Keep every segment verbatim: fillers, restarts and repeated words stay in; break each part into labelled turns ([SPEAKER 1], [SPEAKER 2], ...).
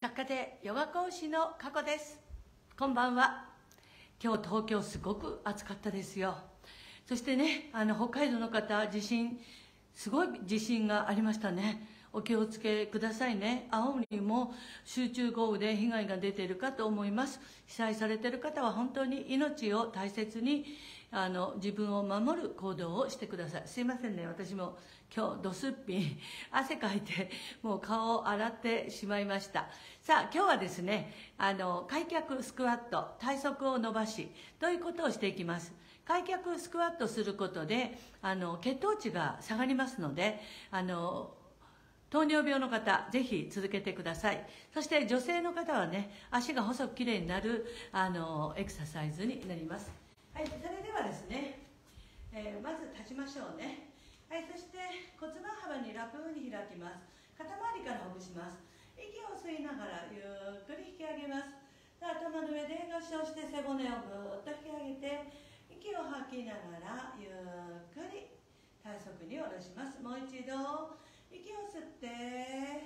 [SPEAKER 1] 作家でヨガ講師の加古です。こんばんは。今日東京すごく暑かったですよ。そしてね、あの北海道の方、地震すごい地震がありましたね。お気をつけくださいね。青森も集中豪雨で被害が出ているかと思います。被災されている方は本当に命を大切にあの自分を守る行動をしてください。すいませんね、私も今日ドスッピン汗かいてもう顔を洗ってしまいました。さあ今日はですね、あの開脚スクワット、体側を伸ばしということをしていきます。開脚スクワットすることであの血糖値が下がりますので、あの糖尿病の方、ぜひ続けてください。そして女性の方はね、足が細くきれいになるあのエクササイズになります。はい、それではですね、えー、まず立ちましょうね。はい、そして骨盤幅にラップに開きます。肩周りからほぐします。息を吸いながらゆっくり引き上げます。頭の上で合掌して背骨をぐーっと引き上げて、息を吐きながらゆっくり体側に下ろします。もう一度息を吸って、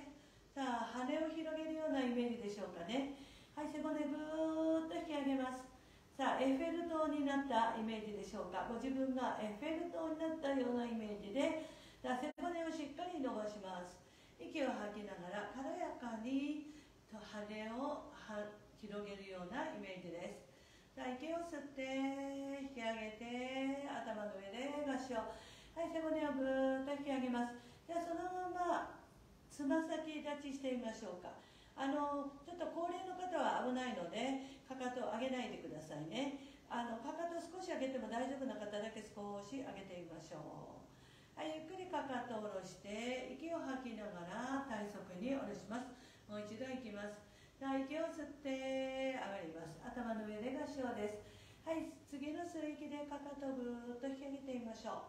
[SPEAKER 1] さあ羽を広げるようなイメージでしょうかね。はい、背骨ぐーっと引き上げます。さあエッフェル塔になったイメージでしょうか。ご自分がエッフェル塔になったようなイメージで、さあ背骨をしっかり伸ばします。息を吐きながら軽やかに羽を広げるようなイメージです。さあ息を吸って引き上げて頭の上で合掌。はい、背骨をぐーっと引き上げます。ではそのままつま先立ちしてみましょうか。あのちょっと高齢の方は危ないのでかかとを上げないでくださいね。あのかかと少し上げても大丈夫な方だけ少し上げてみましょう。はい、ゆっくりかかとを下ろして息を吐きながら体側に下ろします。もう一度いきます。さあ息を吸って上がります。頭の上で合掌です。はい、次の吸う息でかかとをぐーっと引き上げてみましょう。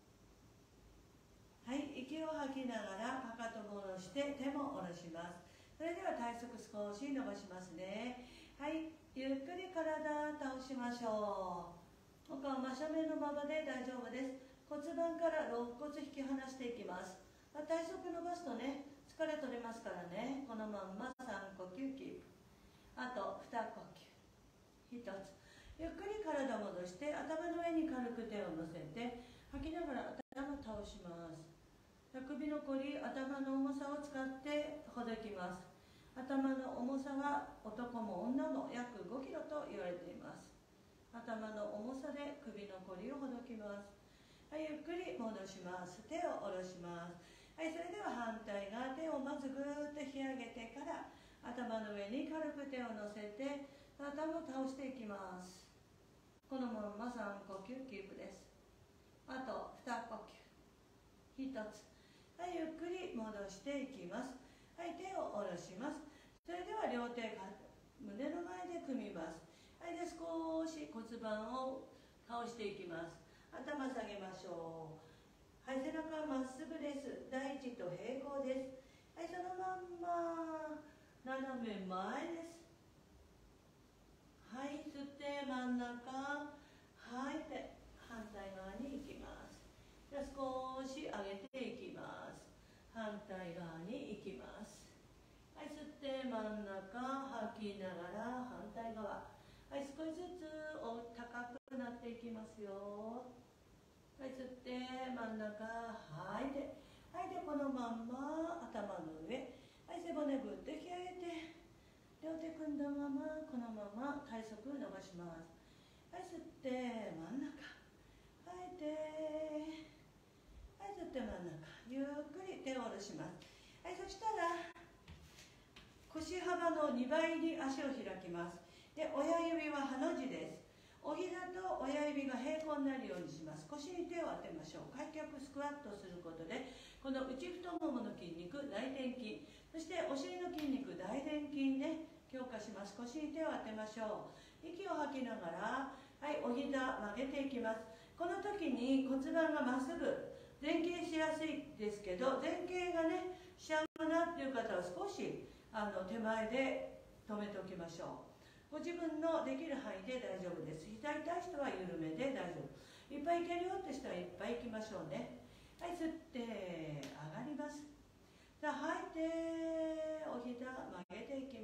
[SPEAKER 1] はい、息を吐きながらかかとも下ろして手も下ろします。それでは体側少し伸ばしますね。はい、ゆっくり体倒しましょう。他は真正面のままで大丈夫です。骨盤から肋骨引き離していきます。体側伸ばすとね、疲れ取れますからね。このまんまさん呼吸キープ。あとに呼吸。ひとつ。ゆっくり体戻して頭の上に軽く手を乗せて吐きながら頭倒します。首のこり、頭の重さを使ってほどきます。頭の重さは男も女も約ごキロと言われています。頭の重さで首のこりをほどきます。はい、ゆっくり戻します。手を下ろします。はい、それでは反対側、手をまずぐーっと引き上げてから頭の上に軽く手を乗せて頭を倒していきます。このままさん呼吸キープです。あとに呼吸。ひとつ。はい、ゆっくり戻していきます。はい、手を下ろします。それでは両手が胸の前で組みます。はい、で少し骨盤を倒していきます。頭下げましょう。はい、背中はまっすぐです。大地と平行です。はい、そのまんま斜め前です。はい、吸って真ん中、吐いて反対側に行きます。で少し上げていきます。反対側に行きます。はい、吸って真ん中、吐きながら反対側。はい、少しずつ高くなっていきますよ。はい、吸って真ん中、吐いて。はい、でこのまんま頭の上。はい、背骨ぐっと引き上げて、両手組んだまま、このまま体側伸ばします。はい、吸って真ん中、吐いて。はい、吸って真ん中、ゆっくり手を下ろします。はい、そしたら腰幅のにばいに足を開きます。で、親指はハの字です。お膝と親指が平行になるようにします。腰に手を当てましょう。開脚スクワットすることで、この内太ももの筋肉、大臀筋、そしてお尻の筋肉、大臀筋で強化します。腰に手を当てましょう。息を吐きながら、はい、お膝曲げていきます。この時に骨盤がまっすぐ前傾しやすいですけど、前傾がねしちゃうなっていう方は少しあの手前で止めておきましょう。ご自分のできる範囲で大丈夫です。膝痛い人は緩めで大丈夫。いっぱいいけるよって人はいっぱいいきましょうね。はい、吸って上がります。さあ吐いてお膝曲げていき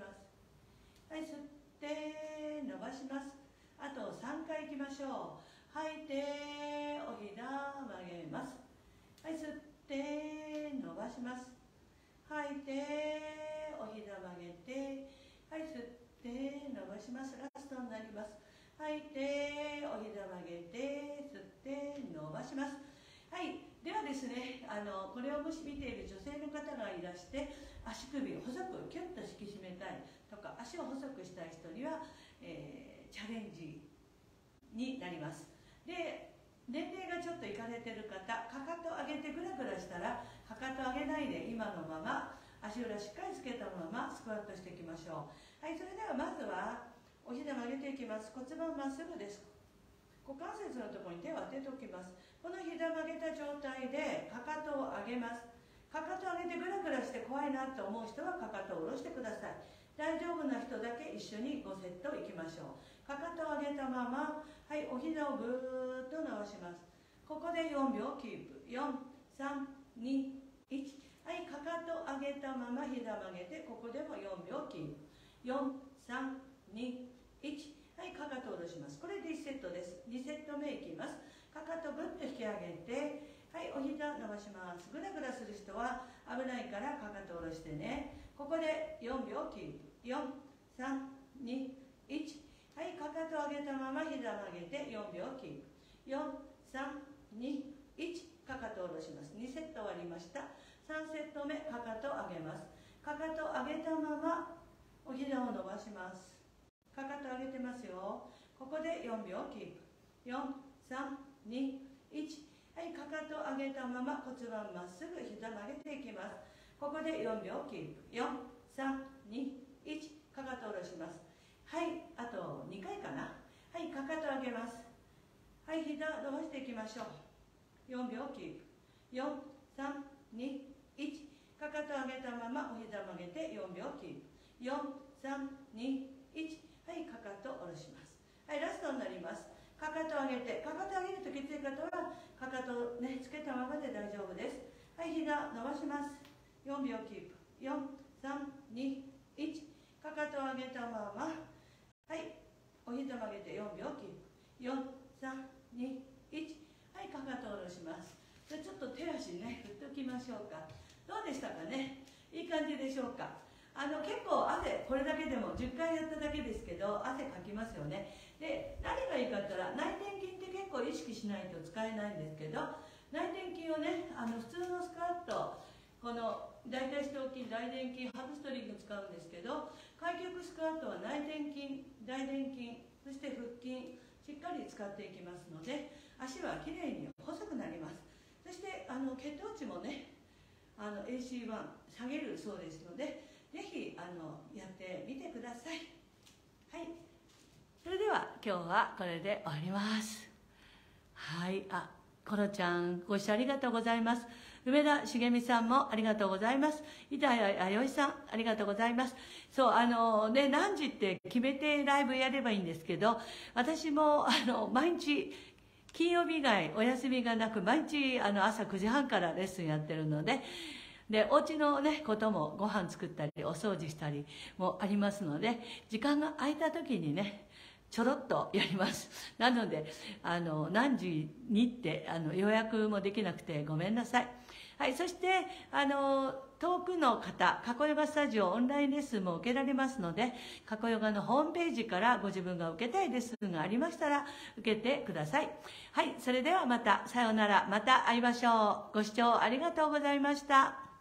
[SPEAKER 1] とさんかいいきましょう。吐いておひだ曲げます。はい、吸って伸ばします。吐いておひだ曲げて、はい、吸って伸ばします。ラストになります。吐いておひだ曲げて、吸って伸ばします。はい、ではですね、あのこれをもし見ている女性の方がいらして足首を細くキュッと引き締めたいとか足を細くしたい人には、えー、チャレンジになります。で、年齢がちょっといかれてる方、かかと上げてグラグラしたらかかと上げないで今のまま足裏しっかりつけたままスクワットしていきましょう。はい、それではまずはお膝曲げていきます。骨盤まっすぐです。股関節のところに手を当てておきます。この膝曲げた状態でかかとを上げます。かかと上げてグラグラして怖いなと思う人はかかとを下ろしてください。大丈夫な人だけ一緒にごセットいきましょう。かかとを上げたまま、はい、お膝をぐーっと伸ばします。ここでよんびょうキープ。よん、さん、に、いち。はい、かかと上げたまま膝曲げて、ここでもよんびょうキープ。よん、さん、に、いち。はい、かかとを下ろします。これでいちセットです。にセット目いきます。かかとぐっと引き上げて、はい、お膝伸ばします。ぐらぐらする人は危ないからかかとを下ろしてね。ここでよんびょうキープ。よん、さん、に、いち。はい、かかとを上げたまま膝曲げてよんびょうキープ。よん、さん、に、いち。かかとを下ろします。にセット終わりました。さんセット目、かかとを上げます。かかとを上げたままお膝を伸ばします。かかと上げてますよ。ここでよんびょうキープ。よん、さん、に、いち。はい、かかと上げたまま骨盤まっすぐ膝曲げていきます。ここでよんびょうキープ。よん、さん、に、いち。かかと下ろします。はい、あとにかいかな。はい、かかと上げます。はい、膝伸ばしていきましょう。よんびょうキープ。よん、さん、に、いち。かかと上げたままお膝曲げてよんびょうキープ。よん、さん、に、いち。はい、かかと下ろします。はい、ラストになります。かかと上げて、かかと上げるときつい方はかかとをねつけたままで大丈夫です。はい、膝伸ばします。よんびょうキープ。よん、さん、に、いち。かかとを上げたまま、はい、お膝曲げてよんびょうキープ。よん、さん、に、いち。はい、かかとを下ろします。じゃちょっと手足ね振っておきましょうか。どうでしたかね。いい感じでしょうか。あの結構汗、これだけでもじゅっかいやっただけですけど汗かきますよね。で、何がいいかって言ったら内転筋って結構意識しないと使えないんですけど、内転筋をね、あの普通のスクワット、この大腿四頭筋、大臀筋、ハムストリング使うんですけど、開脚スクワットは内転筋、大臀筋、そして腹筋しっかり使っていきますので、足はきれいに細くなります。そしてあの血糖値もね、あの エーシーワン 下げるそうですので、ぜひあのやってみてください。はい、それでは今日はこれで終わります。はい、あ、コロちゃんご視聴ありがとうございます。梅田茂美さんもありがとうございます。板谷弥生さんありがとうございます。そうあのね、何時って決めてライブやればいいんですけど、私もあの毎日金曜日以外お休みがなく毎日あの朝くじはんからレッスンやってるので。でお家のねこともご飯作ったりお掃除したりもありますので、時間が空いた時にねちょろっとやります。なのであの何時にってあの予約もできなくてごめんなさい。はい、そしてあの遠くの方、過去ヨガスタジオオンラインレッスンも受けられますので、過去ヨガのホームページからご自分が受けたいレッスンがありましたら受けてください。はい、それではまたさようなら、また会いましょう。ご視聴ありがとうございました。